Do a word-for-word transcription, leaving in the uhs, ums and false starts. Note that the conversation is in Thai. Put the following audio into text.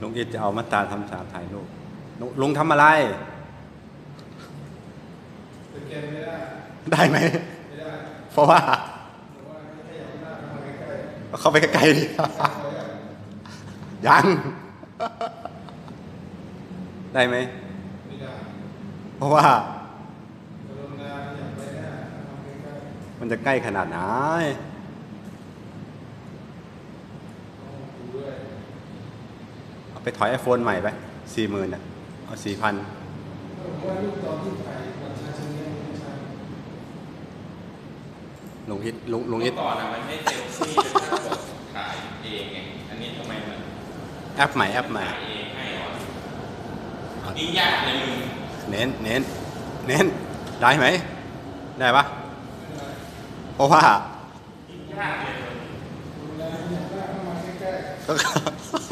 ลุงอิทจะเอามาตราทำสามถ่ายรูปลุงลุงทำอะไรได้ไหมเพราะว่าเข้าไปใกล้ๆดิยังได้ไหมเพราะว่ามันจะใกล้ขนาดไหนเอาไปถอยไอโฟนใหม่ไปสี่หมื่นอ่ะเอาสี่พันลุงอิทลุงลุงอิทก่อนอะมันไม่เซลฟี่เป็นภาพกดถ่ายเองไงอันนี้ทำไมมันแอปใหม่แอปใหม่ถ่ายเองให้หรอยิ่งยากเลยมึงเน้นเน้นเน้นได้ไหมได้ปะเพราะว่ายิ่งยากเลย